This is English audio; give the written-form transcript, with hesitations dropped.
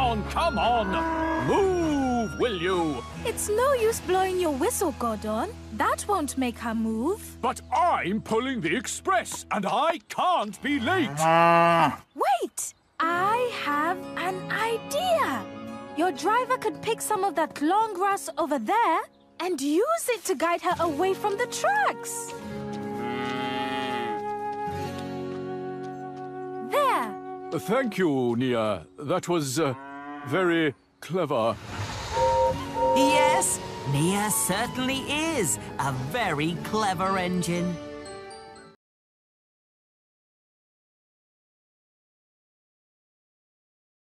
come on! Move, will you? It's no use blowing your whistle, Gordon. That won't make her move. But I'm pulling the express, and I can't be late. Wait! I have an idea. Your driver could pick some of that long grass over there and use it to guide her away from the tracks. There. Thank you, Nia. That was very clever. Yes, Nia certainly is a very clever engine.